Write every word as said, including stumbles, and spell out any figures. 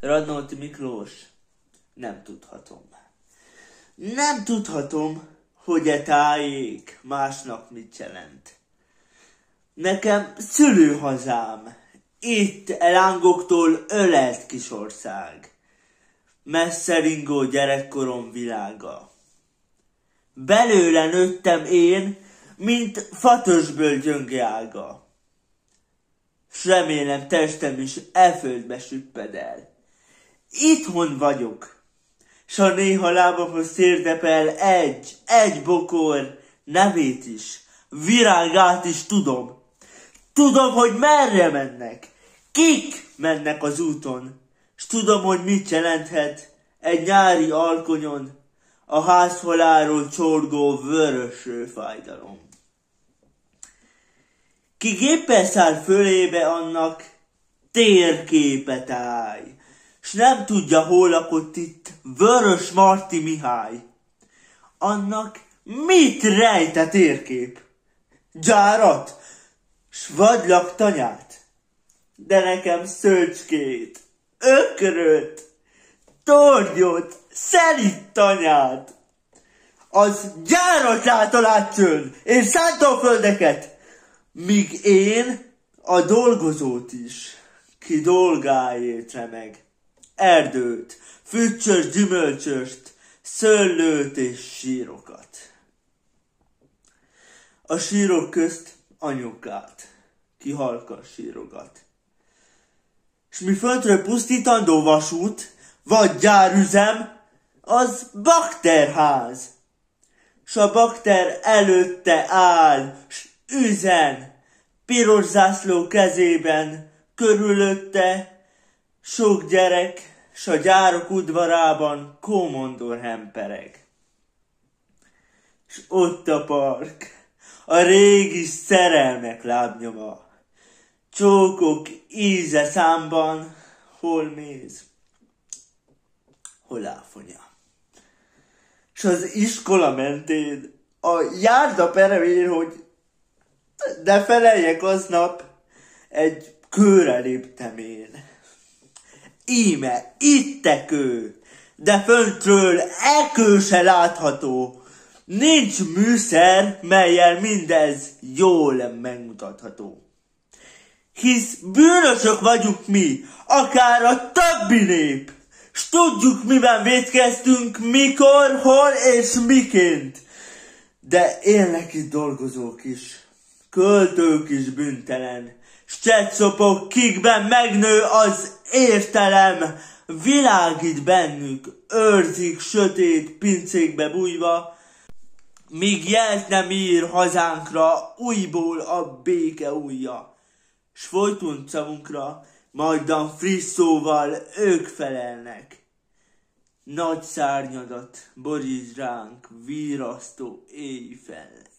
Radnóti Miklós, nem tudhatom. Nem tudhatom, hogy e tájék másnak mit jelent. Nekem szülőhazám, itt elángoktól ölelt kisország, messze ringó gyerekkorom világa. Belőle nőttem én, mint fatösből gyönge ága. S remélem testem is e földbe süpped el. Itthon vagyok, s ha néha lábamhoz térdepel egy, egy bokor, nevét is, virágát is tudom. Tudom, hogy merre mennek, kik mennek az úton, s tudom, hogy mit jelenthet egy nyári alkonyon a házfaláról csorgó vöröső fájdalom. Ki géppel száll fölébe, annak térképet állj, s nem tudja, hol lakott itt Vörös Marti Mihály. Annak mit rejt a térkép? Gyárat, s vadlak tanyát? De nekem szöcskét, ökröt, tornyot, szelit tanyát. Az gyárat lát a látszőn, és szántóföldeket, míg én a dolgozót is, ki dolgáért remeg. Erdőt, füccsös gyümölcsöst, szőlőt és sírokat. A sírok közt anyukát, ki halkan sírogat. S mi föntről pusztítandó vasút, vagy gyárüzem, az bakterház. S a bakter előtte áll, s üzen, piros zászló kezében, körülötte sok gyerek, s a gyárok udvarában kómondor hempereg. S ott a park, a régi szerelmek lábnyoma, csókok íze számban, hol méz, hol áfonya. S az iskola mentén a járda peremér, hogy de feleljek aznap, egy kőre léptem én. Íme, itt e kő, de föntről e kő se látható. Nincs műszer, mellyel mindez jól megmutatható. Hisz bűnösök vagyunk mi, akár a többi nép, s tudjuk, miben vétkeztünk, mikor, hol és miként. De élnek itt dolgozók is, költők is bűntelen, s csetszopok, kikben megnő az értelem, világít bennük, őrzik sötét pincékbe bújva, míg jelt nem ír hazánkra újból a béke ujja, s folyton szavunkra majdan friss szóval ők felelnek. Nagy szárnyadat boríts ránk, virasztó éjfel.